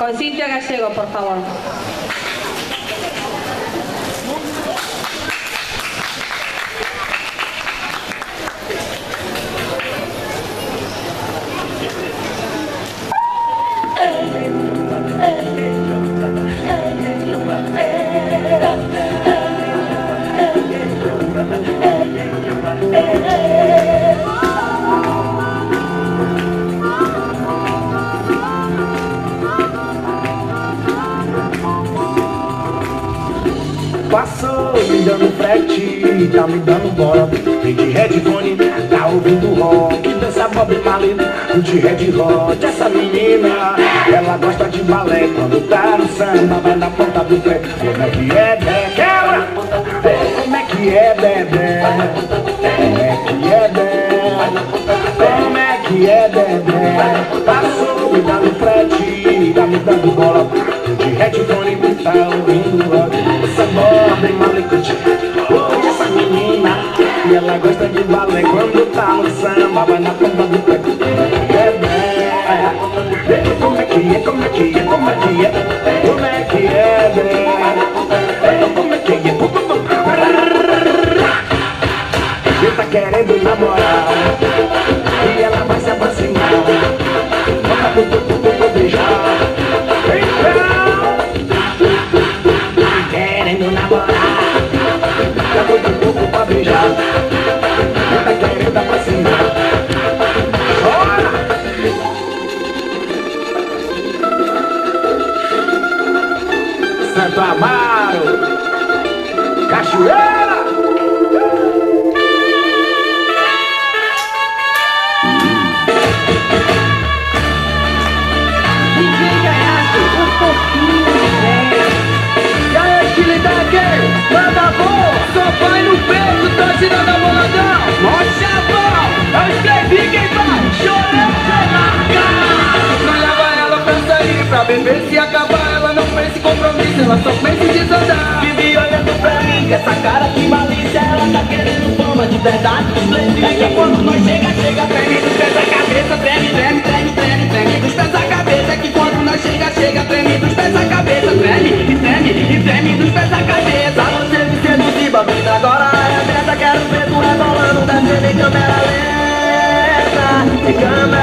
Con Cintia Gallego, por favor. Passou me dando frete, tá me dando bola. Vem de headphone, tá ouvindo rock. Dança Bob Marley, de red hot. Essa menina, ela gosta de balé. Quando tá no samba, vai na ponta do pé. Como é que é, Bé? Quebra! Como é que é, Bebê? Como é que é, Bé? Como é que é, Bebê? Passou me dando frete, tá me dando bola. De headphone, tá ouvindo rock. Essa Bob Marley, hoje essa menina, e ela gosta de balé. Quando tá no samba, vai na ponta do pé. Como é que é, como é que é, como é que é, como é que é, como é que é, ele tá querendo namorar e ela vai se aproximar. Vou beijar. Querendo namorar, tá muito pouco pra beijar. Ele tá querendo aproximar. Bora! Santo Amaro, Cachoeira. Ninguém ganhasse um pouquinho de fé. E aí, Chilideque, manda bom, só vai no peito, tá tirando a boladão. Mostra a mão, eu escrevi quem vai, chorando sem marcar. Não leva ela pra sair, pra beber, se acabar, ela não pensa em compromisso, ela só pensa em desandar. Vive olhando pra mim, com essa cara de malícia, ela tá querendo fama de verdade. É que quando nós chega, treme dos pés à cabeça, treme dos pés à cabeça. É que quando nós chega, treme dos pés à cabeça, treme dos pés à cabeça. Você me seduzir, babida, agora é aberta, quero ver tu rebolando, descendo em câmera lenta, em câmera